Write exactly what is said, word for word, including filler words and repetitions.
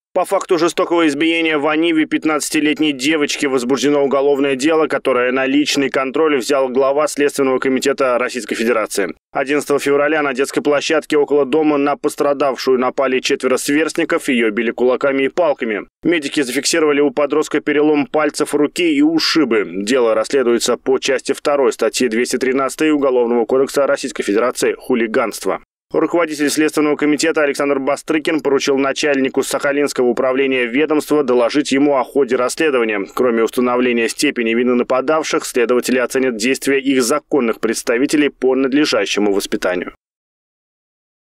По факту жестокого избиения в Аниве пятнадцатилетней девочки возбуждено уголовное дело, которое на личный контроль взял глава Следственного комитета Российской Федерации. одиннадцатого февраля на детской площадке около дома на пострадавшую напали четверо сверстников, ее били кулаками и палками. Медики зафиксировали у подростка перелом пальцев руки и ушибы. Дело расследуется по части второй статьи двести тринадцать Уголовного кодекса Российской Федерации «Хулиганство». Руководитель Следственного комитета Александр Бастрыкин поручил начальнику Сахалинского управления ведомства доложить ему о ходе расследования. Кроме установления степени вины нападавших, следователи оценят действия их законных представителей по надлежащему воспитанию.